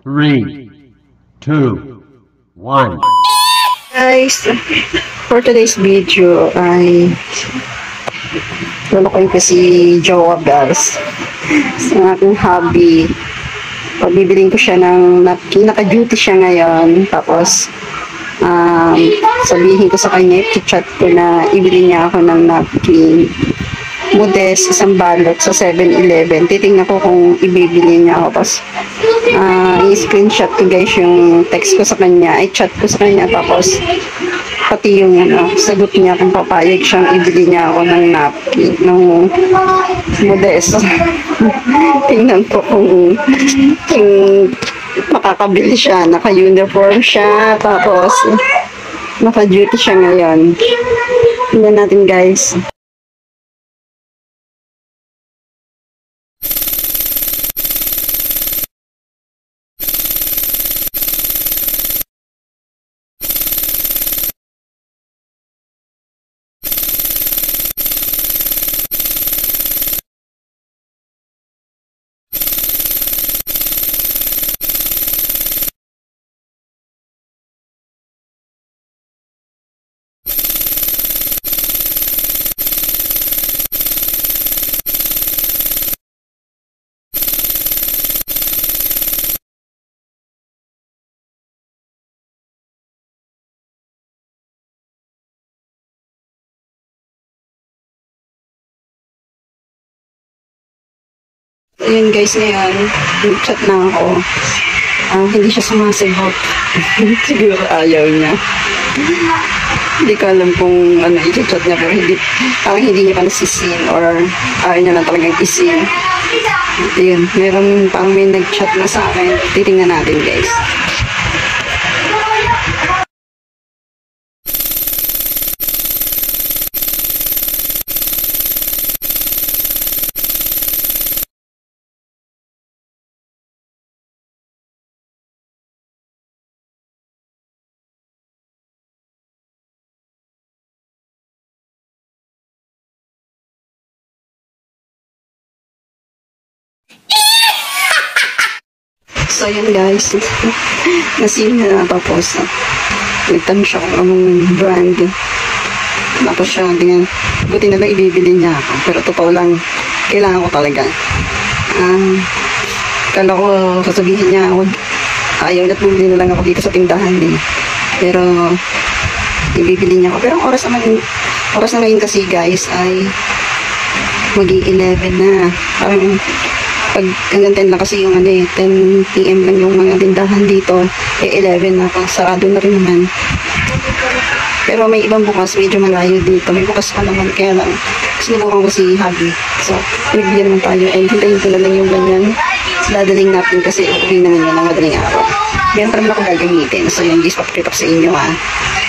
3, 2, 1. Guys, for today's video ay lulukoy ko si Jowa Bells sa aking hobby. Pagbibiling ko siya ng napkin, naka-duty siya ngayon. Tapos sabihin ko sa kanya, i-chat ko na ibili niya ako ng napkin. Modest, isang balot sa 7-Eleven. Titingnan ko kung ibibili niya ako. Tapos i-screenshot ko guys yung text ko sa kanya, i-chat ko sa kanya. Tapos pati yung sagot niya kung papayag siyang ibili niya ako ng napkin, ng Modest. Tingnan ko kung makakabili siya. Naka-uniform siya, tapos naka-duty siya ngayon. Tingnan natin guys. Ayun guys, ngayon, chat na ako. Hindi siya sumasagot. Siguro ayaw niya. Hindi ko alam kung ano i-chat niya, pero hindi niya pa nasisin or ayaw niya lang talagang isin. Ayun, parang may nag-chat na sa akin. Titingnan natin guys. So yun guys, nasin na tapos nagtanong siya kung anong brand. Tapos siya, buti na lang ibibili niya ako. Pero totoo lang, kailangan ko talaga. Kala ko sasabihin niya, ayaw na't bumili na lang ako dito sa tindahan eh. Pero ibibili niya ako. Pero ang oras na ngayon kasi guys ay mag-11 na. Parang pag hanggang 10 lang kasi yung 10 PM lang yung mga tindahan dito, 11 na pa, sarado na rin naman. Pero may ibang bukas, medyo malayo dito, may bukas pa naman, kaya lang sinubukan ko si Habi, so pinagbigyan naman tayo, and hintayin ko na lang yung ganyan dadaling natin kasi uuwi naman yun ng madaling araw. Meron pa naman ako gagamitin, so yung guys, papakita ko sa inyo